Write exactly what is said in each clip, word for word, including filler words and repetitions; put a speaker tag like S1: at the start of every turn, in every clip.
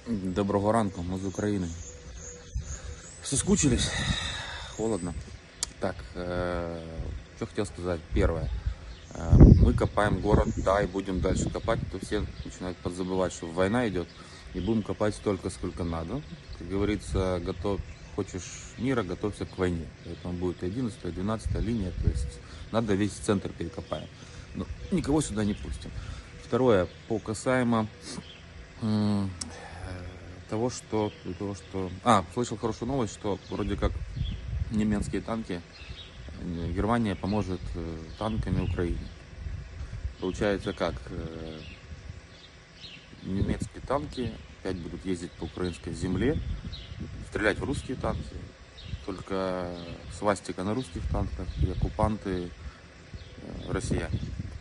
S1: Доброго ранку, мы из Украины. Соскучились? Холодно. Так, э, что хотел сказать. Первое. Э, мы копаем город, да, и будем дальше копать. То все начинают подзабывать, что война идет. И будем копать столько, сколько надо. Как говорится, готов, хочешь мира, готовься к войне. Поэтому будет одиннадцатая, двенадцатая линия. То есть надо весь центр перекопаем. Но никого сюда не пустим. Второе. По касаемо того, что, того, что... А, слышал хорошую новость, что вроде как немецкие танки, Германия поможет танками Украине. Получается как? Немецкие танки опять будут ездить по украинской земле, стрелять в русские танки. Только свастика на русских танках и оккупанты россияне.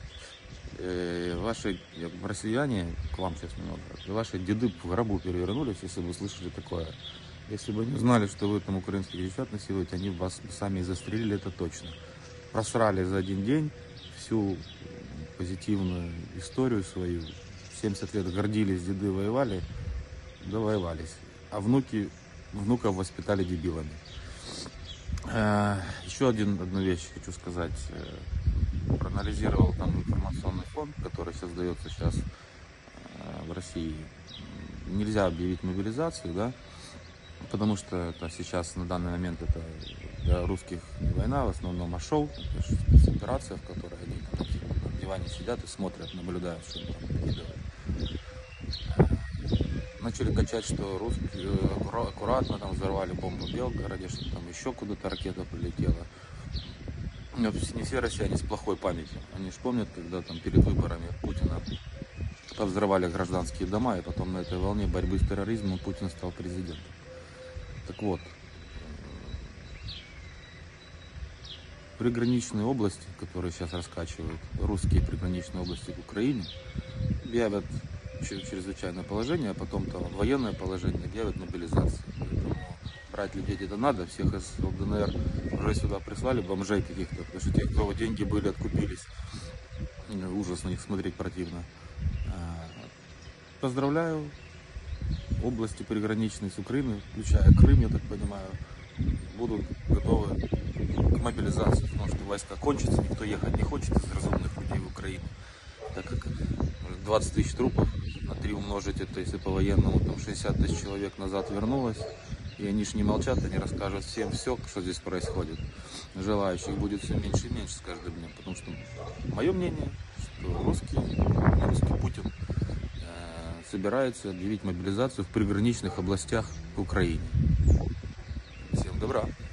S1: Ваши россияне, к вам сейчас немного, ваши деды в гробу перевернулись, если бы вы слышали такое. Если бы не знали, что вы там украинских девчат насилуете, они вас сами застрелили, это точно. Просрали за один день всю позитивную историю свою. семьдесят лет гордились, деды воевали, довоевались. А внуки, внуков воспитали дебилами. Еще один, одну вещь хочу сказать. Проанализировал там информационный фон, который создается сейчас в России. Нельзя объявить мобилизацию, да, потому что это сейчас на данный момент это для русских не война, в основном а шоу, это спецоперация, в которой они там на диване сидят и смотрят, наблюдают, что им там накидывают. Начали качать, что русские аккуратно там взорвали бомбу в Белгороде, что там еще куда-то ракета прилетела. Но не все россияне с плохой памятью. Они же помнят, когда там перед выборами Путина повзрывали гражданские дома, и потом на этой волне борьбы с терроризмом Путин стал президентом. Так вот, приграничные области, которые сейчас раскачивают, русские приграничные области к Украине, объявят чрезвычайное положение, а потом там военное положение, объявят мобилизацию. Поэтому брать людей где-то надо, всех из ЛДНР уже сюда прислали, бомжей каких-то, потому что те, у кого деньги были, откупились. Ужас на них смотреть противно. Поздравляю, области приграничные с Украиной, включая Крым, я так понимаю, будут готовы к мобилизации, потому что войска кончатся, никто ехать не хочет из разумных людей в Украину, так как двадцать тысяч трупов, на три умножить это, если по военному, там шестьдесят тысяч человек назад вернулось, и они ж не молчат, они расскажут всем все, что здесь происходит. Желающих будет все меньше и меньше с каждым днем, потому что мое мнение, что русский, русский Путин э, собирается объявить мобилизацию в приграничных областях к Украине. Всем добра!